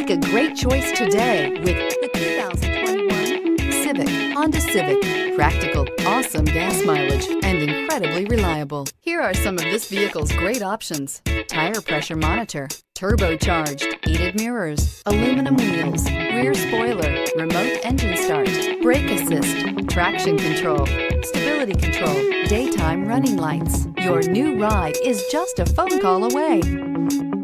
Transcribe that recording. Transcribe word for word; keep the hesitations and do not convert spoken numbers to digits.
Make a great choice today with the two thousand twenty-one Civic, Honda Civic. Practical, awesome gas mileage, and incredibly reliable. Here are some of this vehicle's great options: tire pressure monitor, turbocharged, heated mirrors, aluminum wheels, rear spoiler, remote engine start, brake assist, traction control, stability control, daytime running lights. Your new ride is just a phone call away.